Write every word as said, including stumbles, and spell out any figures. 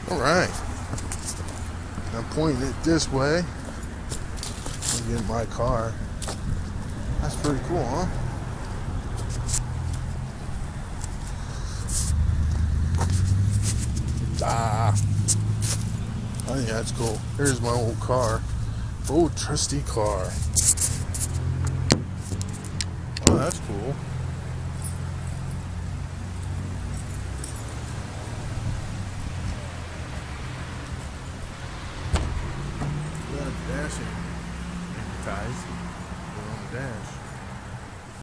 Alright. I'm pointing it this way. I'm getting my car. That's pretty cool, huh? Ah. I think that's cool. Here's my old car. Old trusty car. Oh, that's cool. Got a dashing ties on the dash.